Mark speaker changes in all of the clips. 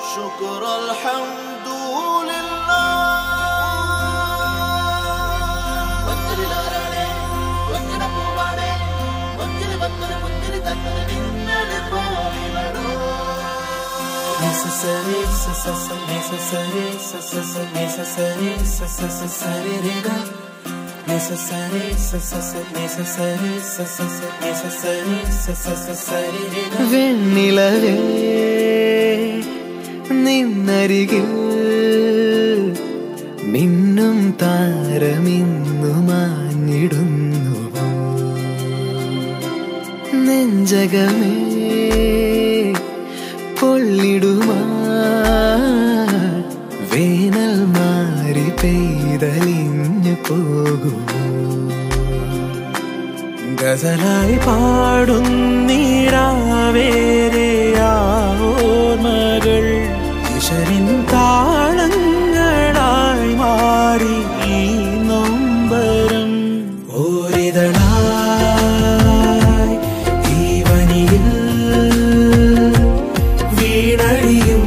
Speaker 1: شكر الحمد لله وجل لارane وجل പൂവാണേ وجل വന്നൊരു മുന്തിരി തന്നൊരു നിന്നലെ പോവിവളോ necessary necessary necessary necessary rega necessary necessary necessary rega
Speaker 2: വെണ്ണിലവേ നിന്നരികിൽ മിന്നും താരമിന്നു മാഞ്ഞിടുന്നു നെഞ്ചകമേ പൊള്ളിടുമാ വേനൽ മാറി പെയ്തലിഞ്ഞു പോകുമോ ഗസലായി പാടുന്നീരാവേരെ ഓർമ്മകൾ ഈശ്വരൻ താളങ്ങളായി മാറി ഈ നൊമ്പരം ഓരിതളായി ഈ വനിയിൽ വീണടിയും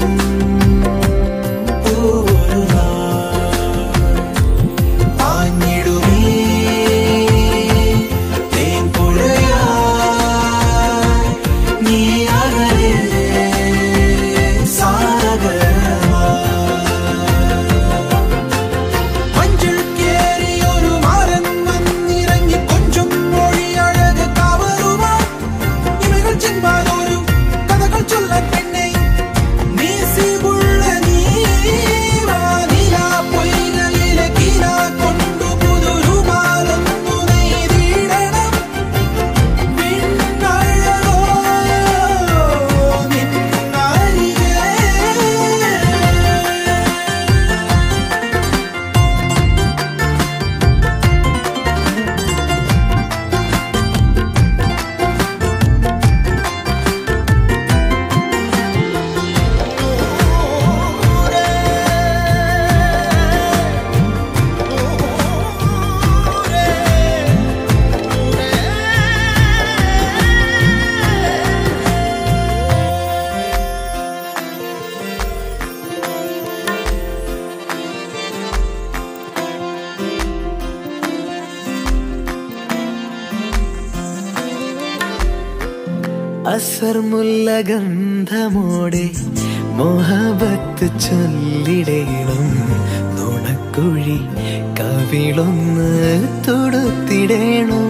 Speaker 2: അസർ മുല്ല ഗന്ധമോടെ മോഹബത്ത് ചൊല്ലിടേണം നുണക്കുഴി കവിളൊന്ന് തൊടുത്തിടേണം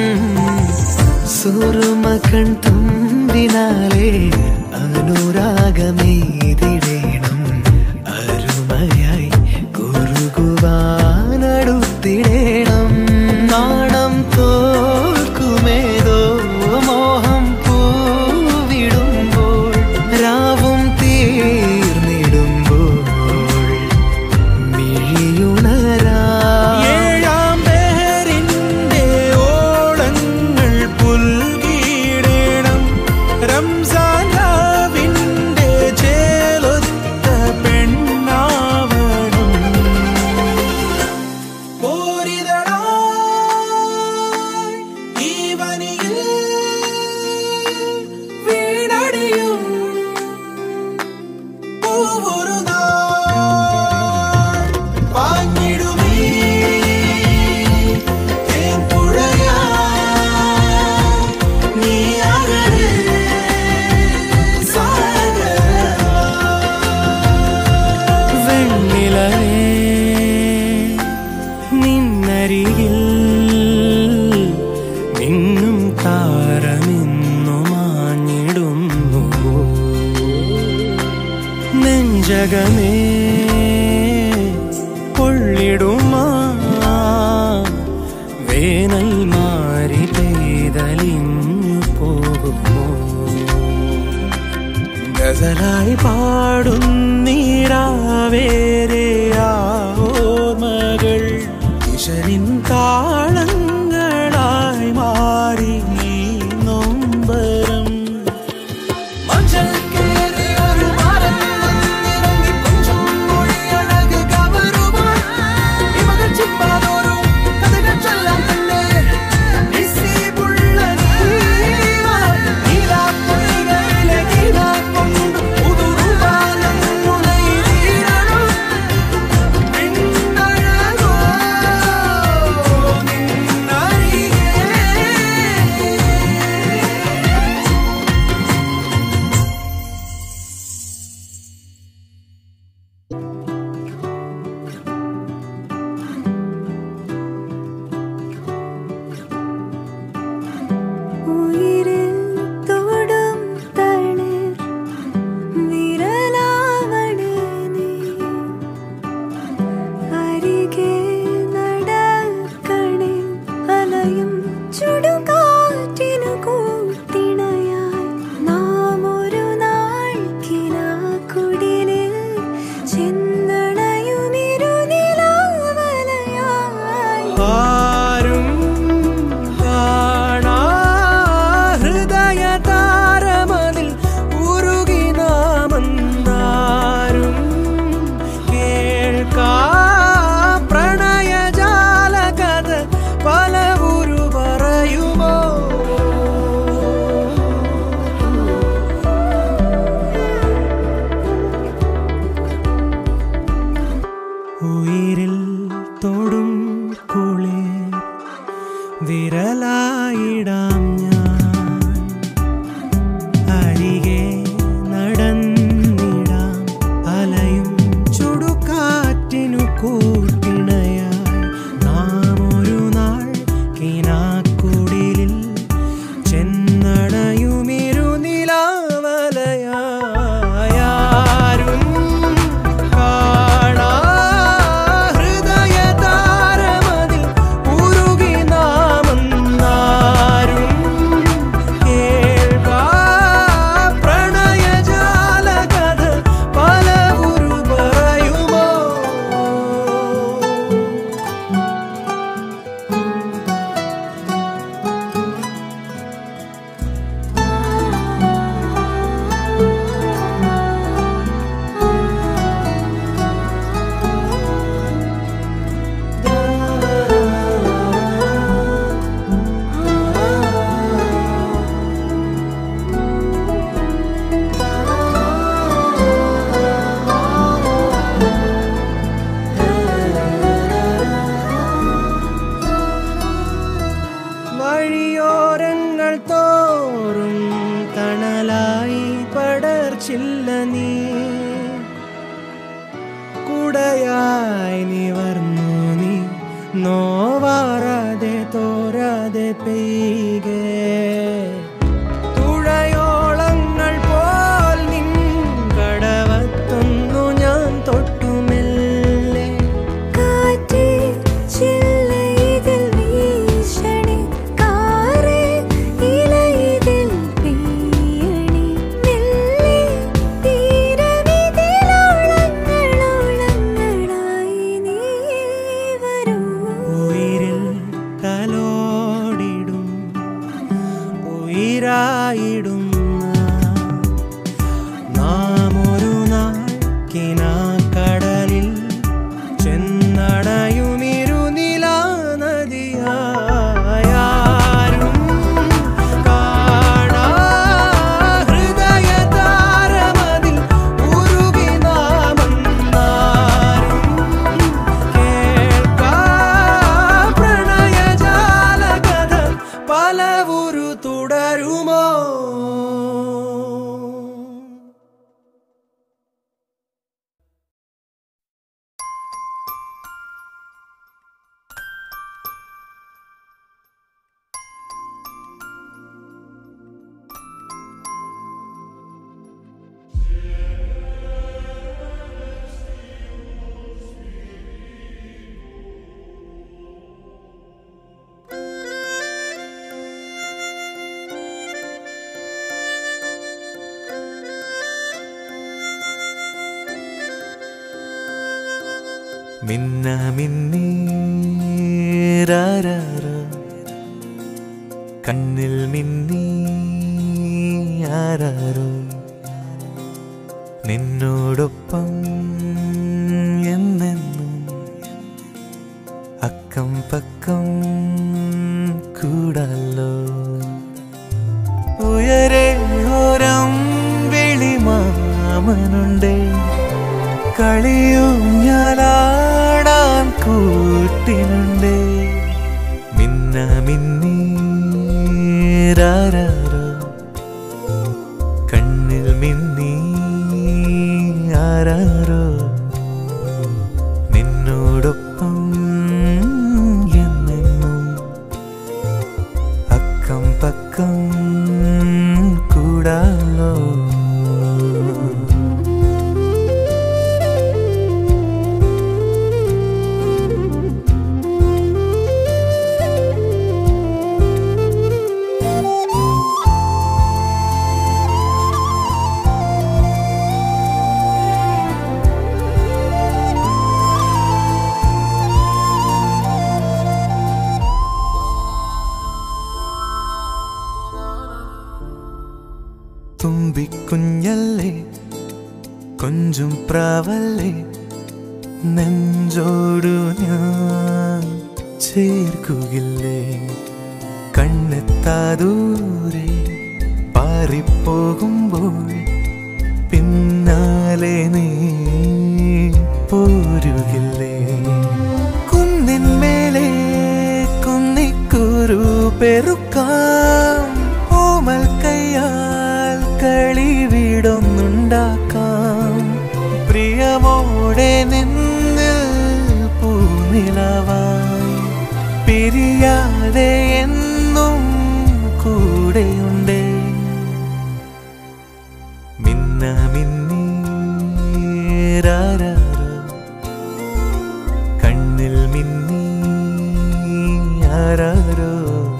Speaker 2: സുറുമകൺ തുമ്പിനാലെ അനുരാഗമേതിടേണം അരുമയായി കുറുകുവാനടുത്തിടേണം നാണം തോൽക്കുമേതോ മോഹം പൂവിടുമ്പോൾ രാവും തീർന്നിടുമ്പോൾ മിഴിയുണരാ ഏഴാം പേരിന്റെ ഓളങ്ങൾ പുൽകിടേണം റംസാൻ രാവിന്റെ ചേലൊത്ത പെണ്ണാവണം ഈ വനിയിൽ വീണടിയും പൂവൊരു നാൾ പാഞ്ഞിടുമേ തേൻപുഴയാ നീ അകലെ സാഗരമാ വെണ്ണിലവേ നിന്നരികിൽ മിന്നും താരമിന്നു മാഞ്ഞിടുന്നു നെഞ്ചകമേ പൊള്ളിടുമാ വേനൽ മാറി പെയ്തലിഞ്ഞു പോകുമോ ഗസലായി പാടുന്നീരാവേരെ ഓർമ്മകൾ ഈശ്വരൻ താളങ്ങളായി മാറി ഈ നൊമ്പരം മഞ്ചൽ കേറി ഒരു മരം വന്നിറങ്ങി കൊഞ്ചും മൊഴിയഴക് കവരുവാൻ ഇവകൾ ചിമ്പാതോരോ കഥകൾ ചൊല്ലാൻ തന്നെ നിസ്സീപുള്ള നീവാ നീലാ പൊയ്കയിലെ നീലാ കൊണ്ടു പുതുറുവാന മിന്ന മിന്നീരാരോ കണ്ണിൽ മിന്നി ആരാരോ നിന്നോടൊപ്പം എന്നെന്നും അക്കം പക്കം കൂടല്ലോ ഉയരെ ഓരം വിളിമാമനുണ്ടേ കളിയും ഞാലാടാൻ കൂട്ടിനുണ്ടേ മിന്ന മിന്നീരാരോ കണ്ണിൽ മിന്നി ആരാരോ നിന്നോടൊപ്പം എന്നെന്നും അക്കം പക്കം കൂടാലോ തുമ്പിക്കുഞ്ഞല്ലേ കൊഞ്ചും പ്രാവല്ലേ നെഞ്ചോടു ഞാൻ ചേർക്കുകില്ലേ കണ്ണെത്താ ദൂരെ പാറിപ്പോകുമ്പോൾ പിന്നാലെ നീ പോരുകില്ലേ കുന്നിന്മേലെ കുന്നിക്കുരു പെറുക്കാം ഓമൽ കയ്യാൽ കളിവിടൊന്നുണ്ടാക്കാം പ്രിയമോടെ നിന്നിൽ പൂനിലവായി പിരിയാതെ എന്നും കൂടെയുണ്ടേ മിന്ന മിന്നീരാരോ കണ്ണിൽ മിന്നി ആരാരോ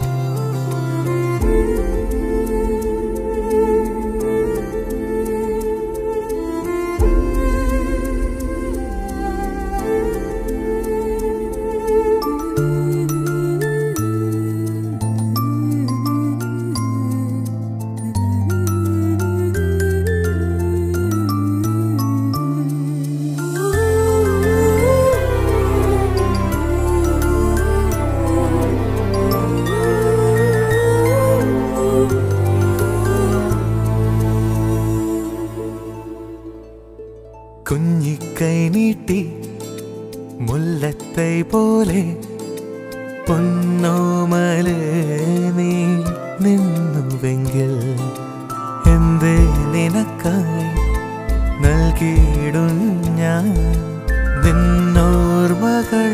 Speaker 2: കുഞ്ഞിക്കൈ നീട്ടി മുല്ലത്തൈ പോലെ പൊന്നോമലേ നീ നിന്നുവെങ്കിൽ എന്തേ നിനക്കായി നൽകിയിടും ഞാൻ നിന്നോർമകൾ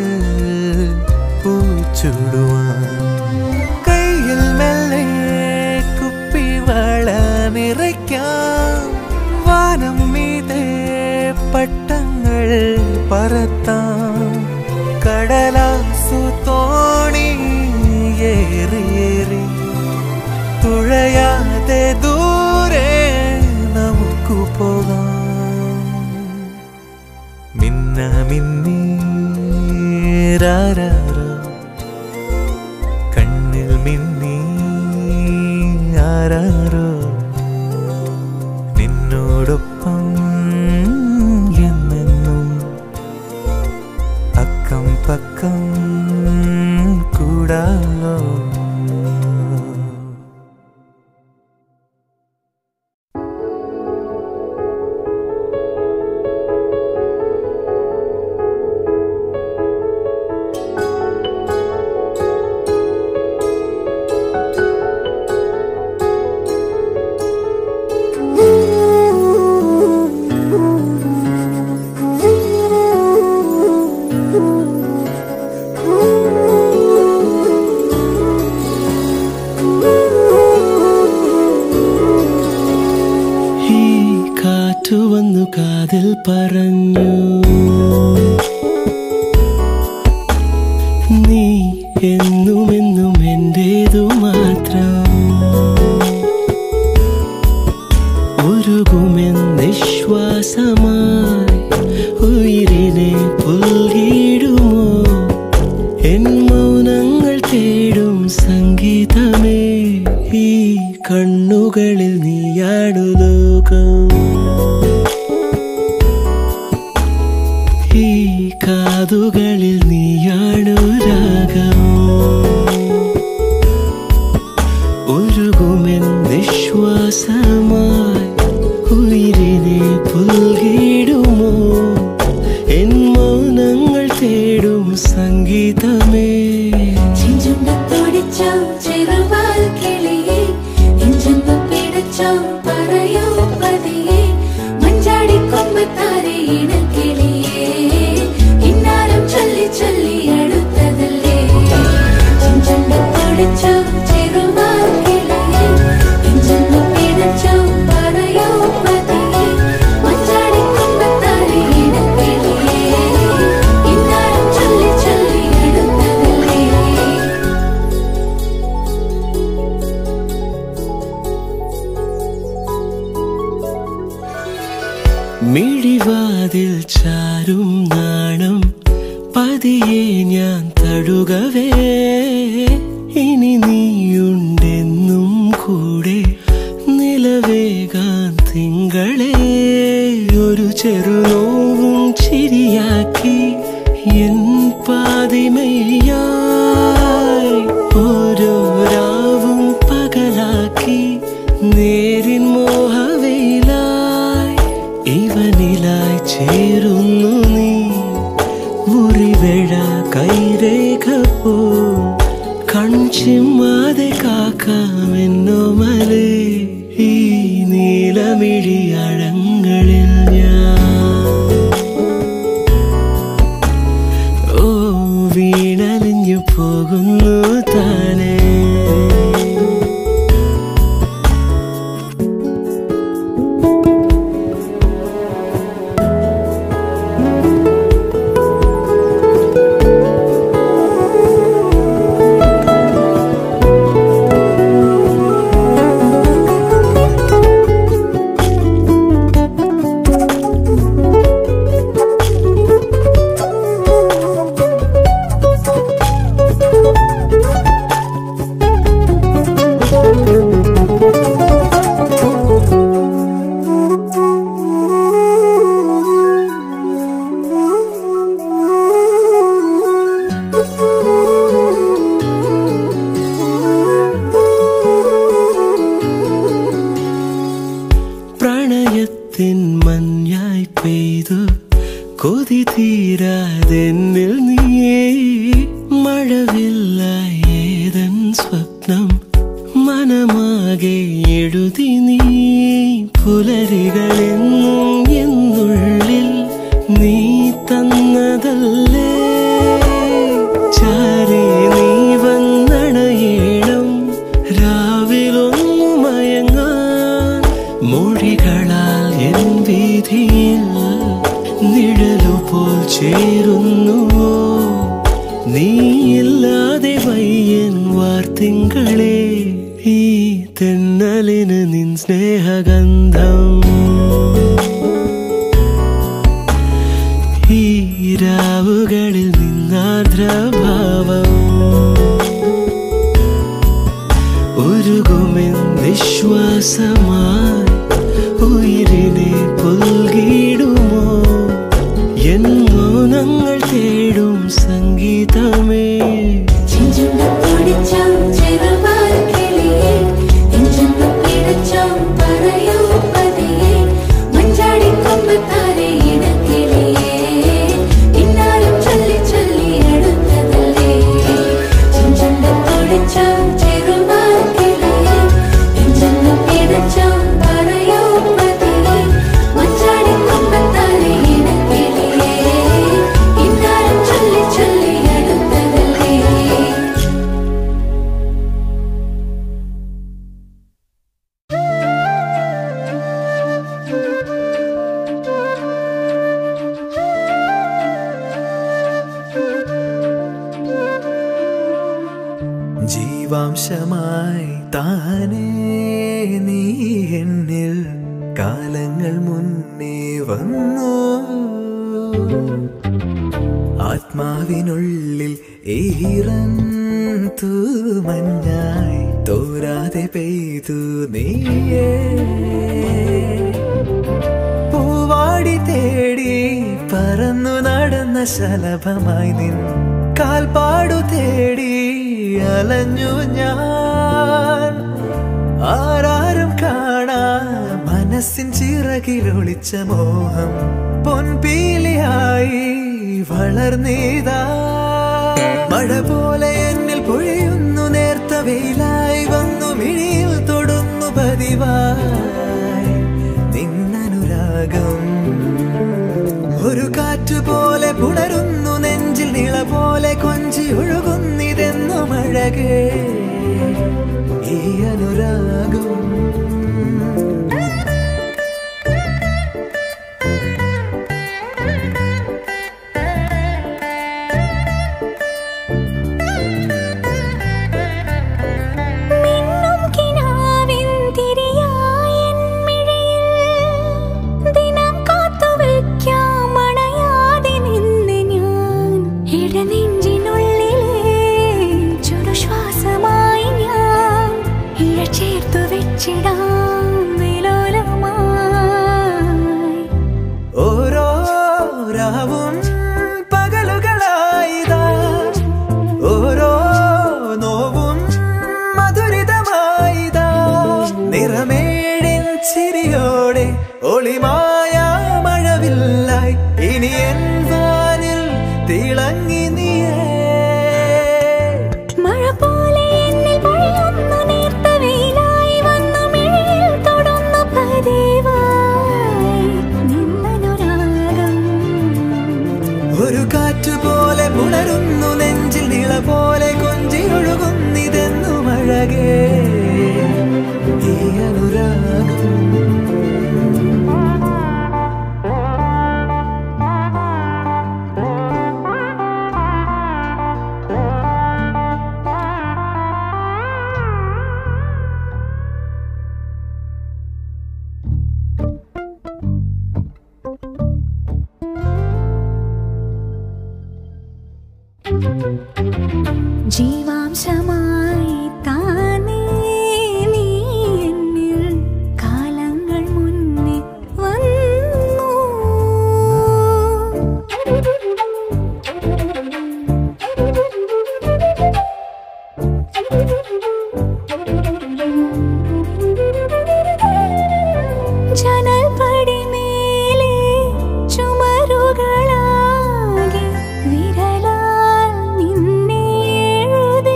Speaker 2: പൂച്ചുടുവാൻ കയ്യിൽ മെല്ലെ കുപ്പിവള നിറയ്ക്കാം വാനം മീതെ പട്ടങ്ങൾ പറത്താം കടലാസു തോണി ഏറിയേറി തുഴയാതെ ദൂരെ നമുക്ക് പോകാം മിന്ന മിന്നീരാരോ കണ്ണിൽ മിന്നി ആരാരോ നിന്നോടൊപ്പം എന്നെന്നും അക്കം പക്കം കൂടാലോ വന്നു കാതിൽ പറഞ്ഞു നീ എന്നുമെന്നും എന്റേതു മാത്രം ഉരുകുമെന്ന് വിശ്വാസമായി ഉയിരിനെ പുൽകി കാതുകളിൽ നീയാണു രാഗം ഉരുകുമെൻ നിശ്വാസമായി ഉയിരിനെ പുൽകിടുമോ എൻ മൗനങ്ങൾ തേടും സംഗീതമേ മിഴിവാതിൽ ചാരും നാണം പതിയെ ഞാൻ തടുകവേ ഇനി നീയുണ്ടെന്നും കൂടെ നിലവേകാൻ തിങ്കളെ ഒരു ചെറുനോവും ചിരിയാക്കി എൻ പാതിമയായി ഓരോ രാവും പകലാക്കി നേരിൻ മോഹവയിലായി ഇവനിലായി ചേരുന്നു നീ മുറിവേഴ കൈരേഖ പോ കൺചിമ്മാതെ കാക്കാമെന്നോമലേ ഈ നീലമിഴിയഴങ്ങളിൽ ഞാൻ ഓ വീണലിഞ്ഞു പോകുന്നു താനേ പ്രണയത്തിൻ മഞ്ഞായി പെയ്തു കൊതി തീരാതെന്നിൽ നീയേ മഴവില്ലായി ഏതൻ സ്വപ്നം മനമാകെ എഴുതി നീ പുലരികളെന്നും എന്നുള്ളിൽ നീ തന്നതല്ലേ ചാരേ നീ വന്നണയേണം രാവിലൊന്നു മയങ്ങാൻ മൊഴികളാൽ എൻ വീതിയിൽ നിഴലുപോൽ ചേരുന്നുവോ നീയില്ലാതെ വയ്യൻ വാർത്തിങ്കളെ ഈ തെന്നലിന് നിൻ സ്നേഹഗന്ധം ഈ രാവുകളിൽ നിന്നാർദ്രഭാവം ഉരുകുമെൻ വിശ്വാസമായി ഉയിരിനെ പുൽകിടുമോ എൻ മൗനങ്ങൾ തേടും സംഗീതമേ
Speaker 1: ജീവാംശമായി താനേ നീ എന്നിൽ കാലങ്ങൾ മുന്നേ വന്നു ആത്മാവിനുള്ളിൽ ഈറൻ തൂമഞ്ഞായി തോരാതെ പെയ്തു നീയേ പൂവാടി തേടി പറന്നു നടന്ന ശലഭമായി നിൻ കാൽപ്പാടു തേടി അലഞ്ഞു ഞാൻ. ആരാരും കാണാ മനസ്സിൻ ചിറകിലൊളിച്ച മോഹം പൊൻപീലിയായി വളർന്നീതാ. മഴ പോലെ എന്നിൽ പൊഴിയുന്നു, നേർത്ത വെയിലായി വന്നു മിഴിയിൽ തൊടുന്നു പതിവായി നിന്നനുരാഗം. ഒരു കാറ്റുപോലെ പുണരുന്നു നെഞ്ചിൽ, നിള പോലെ കൊഞ്ചി ഒഴുകുന്നിതെന്നു മഴകേ ഈ അനുരാഗം. ഓരോ രാവും പകലുകളായിതാ, ഓരോ നോവും മധുരിതമായിതാ. നിറമേഴിൻ ചിരിയോടെ ഒളിമായ മഴവില്ലായി ഇനി എൻ വാനിൽ തിളങ്ങി നീയേ. മഴ പോലെ എന്നിൽ പൊഴിയുന്നു, നേർത്ത വെയിലായി വന്നു മിഴിയിൽ തൊടുന്നു പതിവായി നിന്നനുരാഗം. ഒരു കാറ്റുപോലെ പുണരുന്നു നെഞ്ചിൽ, നിള പോലെ കൊഞ്ചി ഒഴുകുന്നിതെന്നു മഴകേ ഈ അനുരാഗം. ജീവാംശമായി താനേ നീ എന്നിൽ കാലങ്ങൾ മുന്നേ വന്നു. ജനൽ പടിമേലെ ചുമരുകളാകെ വിരലാൽ നിന്നെ എഴുതി.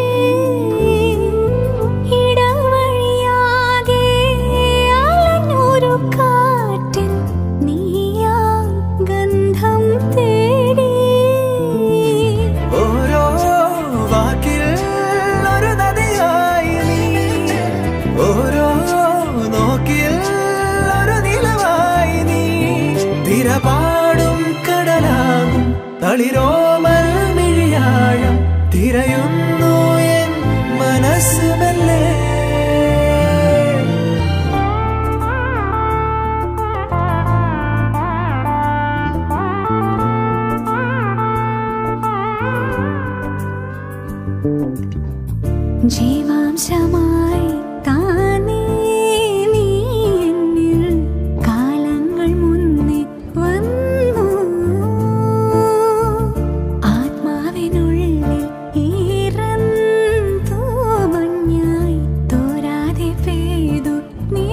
Speaker 1: ഇടവഴിയാകെ അലഞ്ഞൊരു കാറ്റിൽ നീയാ ഗന്ധം തേടി. ഓരോ വാക്കിൽ ഒരു നദിയായി നീ, ഓരോ നോക്കിൽ ഒരു നിലവായി നീ. തിരപാടും കടലാകും തളിരോമൽ മിഴിയാഴം തിരയുന്നു എൻ മനസ്സ് മെല്ലെ. ജീവാംശമായി താനേ നീ എന്നിൽ കാലങ്ങൾ മുന്നേ വന്നു. ആത്മാവിനുള്ളിൽ ഈറന്തോ മഞ്ഞായി തോരാതെ പെയ്തു നീ.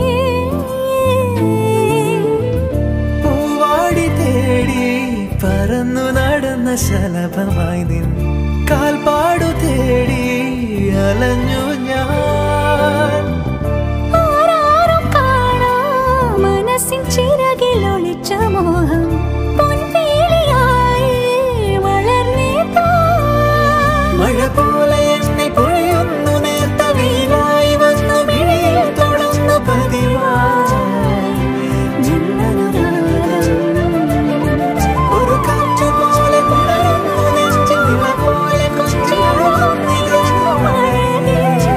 Speaker 1: പൂവാടി തേടി പറന്നു നടന്ന ശലഭമായി നിൻ കാൽപ്പാടു തേടി അലഞ്ഞു ഞാൻ. ആരാരും കാണാ മനസ്സിൻ ചിറകിലൊളിച്ച മോഹം പൊൻപീലിയായി വളർന്നീതാ. മഴ പോലെ എന്നെ പൊഴിയുന്നു, നേർത്ത വെയിലായി വന്നു മിഴിയിൽ തൊടുന്നു പതിവായി നിന്നനുരാഗം. ഒരു കാറ്റുപോലെ പുണരുന്നു നെഞ്ചിൽ, നിള പോലെ കൊഞ്ചി ഒഴുകുന്നിതെന്നു മഴകേ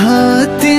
Speaker 2: കാത്തിരിപ്പായി